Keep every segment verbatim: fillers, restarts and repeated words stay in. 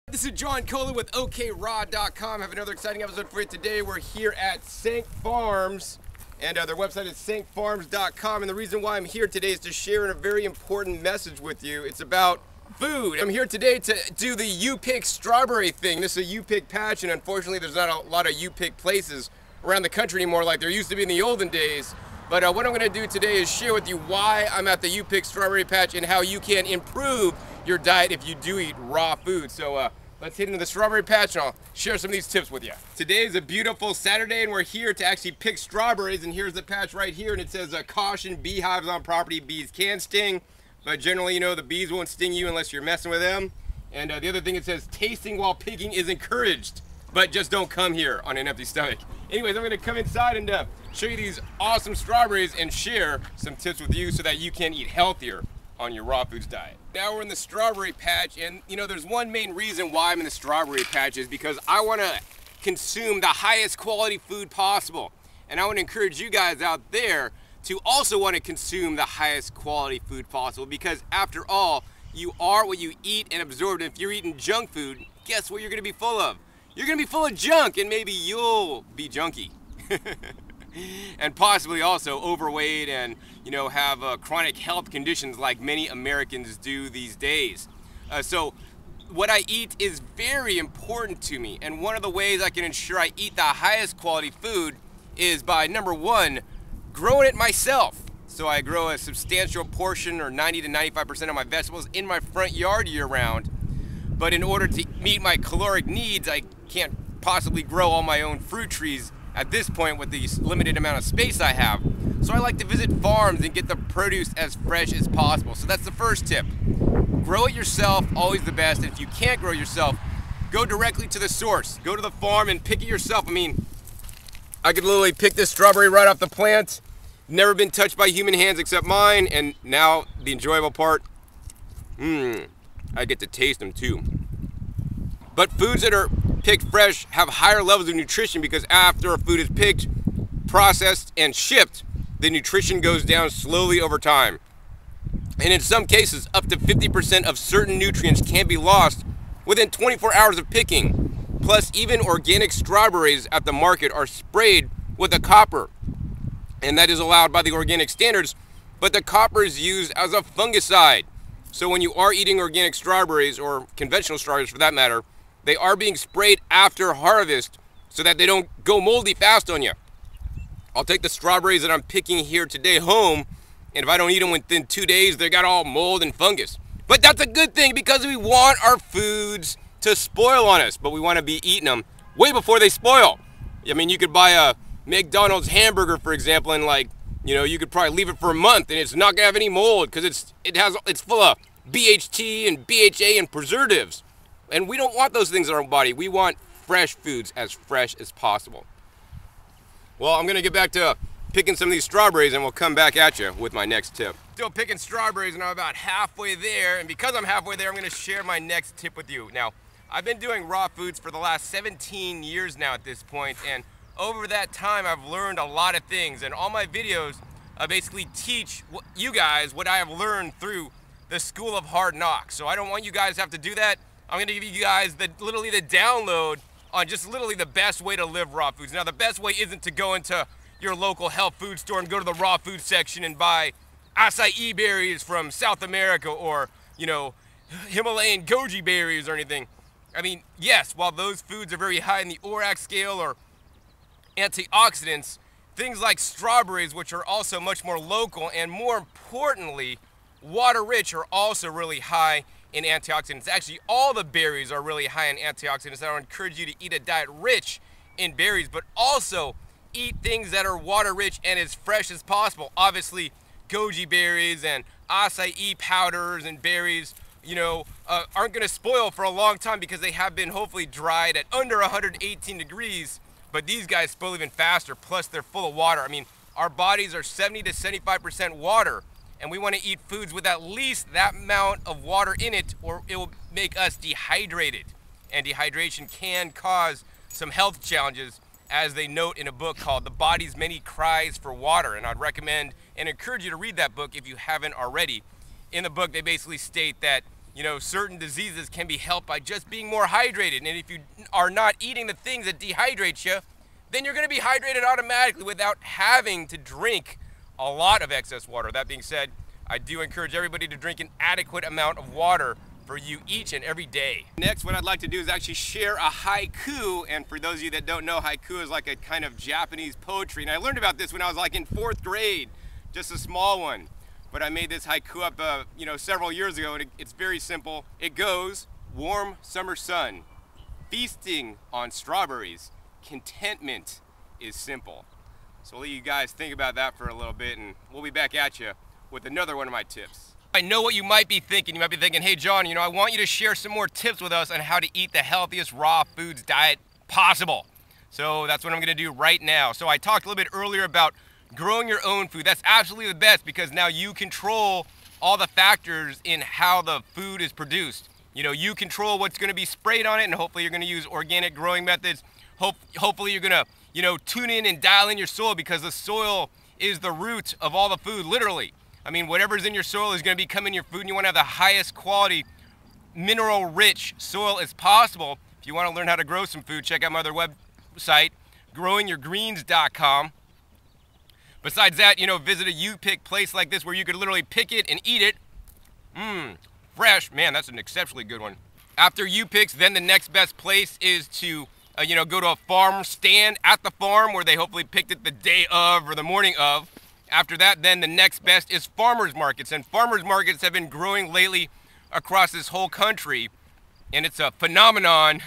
This is John Kohler with O K Raw dot com. I have another exciting episode for you today. We're here at Sank Farms, and uh, their website is sank farms dot com. And the reason why I'm here today is to share a very important message with you. It's about food. I'm here today to do the U-Pick strawberry thing. This is a U-Pick patch, and unfortunately there's not a lot of U-Pick places around the country anymore like there used to be in the olden days. But uh, what I'm going to do today is share with you why I'm at the U-Pick strawberry patch and how you can improve your diet if you do eat raw food. So uh, let's hit into the strawberry patch and I'll share some of these tips with you. Today is a beautiful Saturday and we're here to actually pick strawberries, and here's the patch right here, and it says uh, caution, beehives on property, bees can sting, but generally, you know, the bees won't sting you unless you're messing with them. And uh, the other thing, it says tasting while picking is encouraged, but just don't come here on an empty stomach. Anyways, I'm gonna come inside and uh, show you these awesome strawberries and share some tips with you so that you can eat healthier on your raw foods diet. Now we're in the strawberry patch, and you know, there's one main reason why I'm in the strawberry patch is because I wanna consume the highest quality food possible. And I wanna encourage you guys out there to also wanna consume the highest quality food possible, because after all, you are what you eat and absorb. And if you're eating junk food, guess what you're gonna be full of? You're gonna be full of junk, and maybe you'll be junky. And possibly also overweight and, you know, have uh, chronic health conditions like many Americans do these days. Uh, so what I eat is very important to me, and one of the ways I can ensure I eat the highest quality food is by, number one, growing it myself. So I grow a substantial portion, or ninety to ninety-five percent of my vegetables in my front yard year round. But in order to meet my caloric needs, I can't possibly grow all my own fruit trees at this point with the limited amount of space I have. So I like to visit farms and get the produce as fresh as possible. So that's the first tip. Grow it yourself, always the best. And if you can't grow yourself, go directly to the source. Go to the farm and pick it yourself. I mean, I could literally pick this strawberry right off the plant. Never been touched by human hands except mine. And now the enjoyable part, mmm, I get to taste them too. But foods that are picked fresh have higher levels of nutrition, because after a food is picked, processed, and shipped, the nutrition goes down slowly over time. And in some cases, up to fifty percent of certain nutrients can be lost within twenty-four hours of picking. Plus, even organic strawberries at the market are sprayed with a copper, and that is allowed by the organic standards, but the copper is used as a fungicide. So when you are eating organic strawberries, or conventional strawberries for that matter, they are being sprayed after harvest so that they don't go moldy fast on you. I'll take the strawberries that I'm picking here today home, and if I don't eat them within two days, they got all mold and fungus. But that's a good thing, because we want our foods to spoil on us, but we want to be eating them way before they spoil. I mean, you could buy a McDonald's hamburger, for example, and like, you know, you could probably leave it for a month and it's not gonna have any mold, because it's it has it's full of B H T and B H A and preservatives. And we don't want those things in our body. We want fresh foods, as fresh as possible. Well, I'm gonna get back to picking some of these strawberries, and we'll come back at you with my next tip. Still picking strawberries, and I'm about halfway there. And because I'm halfway there, I'm gonna share my next tip with you. Now, I've been doing raw foods for the last seventeen years now at this point, and over that time, I've learned a lot of things. And all my videos uh, basically teach you guys what I have learned through the School of Hard Knocks. So I don't want you guys to have to do that. I'm gonna give you guys the literally the download on just literally the best way to live raw foods. Now, the best way isn't to go into your local health food store and go to the raw food section and buy acai berries from South America, or, you know, Himalayan goji berries or anything. I mean, yes, while those foods are very high in the O R A C scale or antioxidants, things like strawberries, which are also much more local and more importantly, water rich, are also really high in antioxidants. Actually, all the berries are really high in antioxidants. I would encourage you to eat a diet rich in berries, but also eat things that are water rich and as fresh as possible. Obviously, goji berries and acai powders and berries, you know, uh, aren't gonna spoil for a long time because they have been hopefully dried at under one hundred eighteen degrees, but these guys spoil even faster, plus they're full of water. I mean, our bodies are seventy to seventy-five percent water, and we want to eat foods with at least that amount of water in it, or it will make us dehydrated. And dehydration can cause some health challenges, as they note in a book called The Body's Many Cries for Water. And I'd recommend and encourage you to read that book if you haven't already. In the book, they basically state that you know, certain diseases can be helped by just being more hydrated. And if you are not eating the things that dehydrate you, then you're going to be hydrated automatically without having to drink a lot of excess water. That being said, I do encourage everybody to drink an adequate amount of water for you each and every day. Next, what I'd like to do is actually share a haiku. And for those of you that don't know, haiku is like a kind of Japanese poetry. And I learned about this when I was like in fourth grade, just a small one. But I made this haiku up, uh, you know, several years ago, and it, it's very simple. It goes, warm summer sun, feasting on strawberries, contentment is simple. So I'll let you guys think about that for a little bit, and we'll be back at you with another one of my tips. I know what you might be thinking. You might be thinking, hey John, you know, I want you to share some more tips with us on how to eat the healthiest raw foods diet possible. So that's what I'm gonna do right now. So I talked a little bit earlier about growing your own food. That's absolutely the best because now you control all the factors in how the food is produced. You know, you control what's gonna be sprayed on it, and hopefully you're gonna use organic growing methods. Hope, hopefully you're gonna, you know, tune in and dial in your soil, because the soil is the root of all the food, literally. I mean, whatever's in your soil is going to become in your food, and you want to have the highest quality, mineral-rich soil as possible. If you want to learn how to grow some food, check out my other website, growing your greens dot com. Besides that, you know, visit a U-Pick place like this where you could literally pick it and eat it. Mmm, fresh. Man, that's an exceptionally good one. After U-Picks, then the next best place is to, uh, you know, go to a farm stand at the farm where they hopefully picked it the day of or the morning of. After that, then the next best is farmers markets, and farmers markets have been growing lately across this whole country, and it's a phenomenon.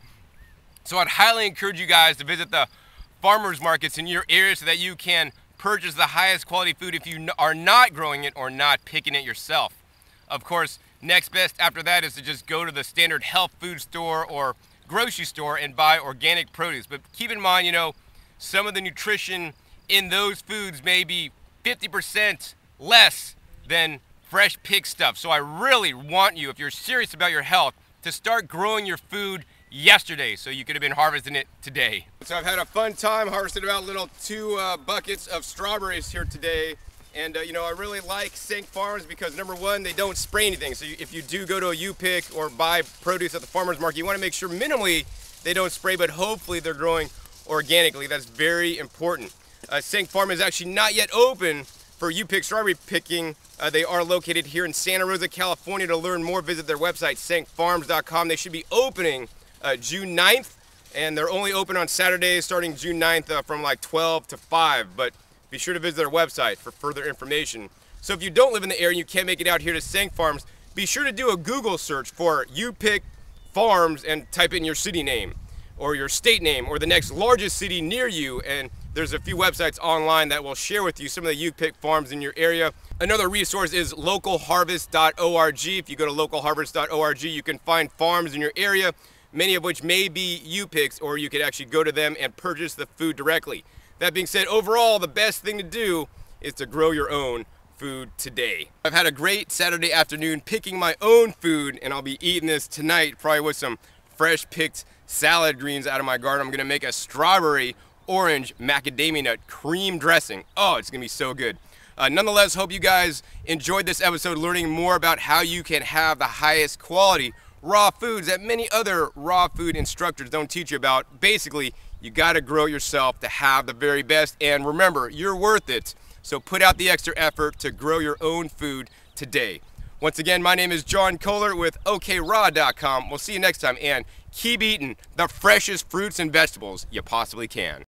So I'd highly encourage you guys to visit the farmers markets in your area so that you can purchase the highest quality food if you are not growing it or not picking it yourself. Of course, next best after that is to just go to the standard health food store or grocery store and buy organic produce. But keep in mind, you know, some of the nutrition in those foods may be fifty percent less than fresh picked stuff. So I really want you, if you're serious about your health, to start growing your food yesterday so you could have been harvesting it today. So I've had a fun time harvesting about little two uh, buckets of strawberries here today. And uh, you know, I really like Senk Farms because number one, they don't spray anything. So you, if you do go to a U-Pick or buy produce at the farmer's market, you want to make sure minimally they don't spray, but hopefully they're growing organically. That's very important. Uh, Senk Farm is actually not yet open for U-Pick strawberry picking. Uh, they are located here in Santa Rosa, California. To learn more, visit their website, senk farms dot com. They should be opening uh, June ninth, and they're only open on Saturdays starting June ninth uh, from like twelve to five, but be sure to visit their website for further information. So if you don't live in the area and you can't make it out here to Senk Farms, be sure to do a Google search for U-Pick Farms and type in your city name or your state name or the next largest city near you, and there's a few websites online that will share with you some of the U-Pick farms in your area. Another resource is local harvest dot org. If you go to local harvest dot org, you can find farms in your area, many of which may be U-Picks, or you could actually go to them and purchase the food directly. That being said, overall, the best thing to do is to grow your own food today. I've had a great Saturday afternoon picking my own food, and I'll be eating this tonight, probably with some fresh picked salad greens out of my garden. I'm gonna make a strawberry orange macadamia nut cream dressing. Oh, it's gonna be so good. Uh, nonetheless, hope you guys enjoyed this episode, learning more about how you can have the highest quality raw foods that many other raw food instructors don't teach you about. Basically, you gotta grow yourself to have the very best, and remember, you're worth it. So put out the extra effort to grow your own food today. Once again, my name is John Kohler with O K Raw dot com. We'll see you next time, and keep eating the freshest fruits and vegetables you possibly can.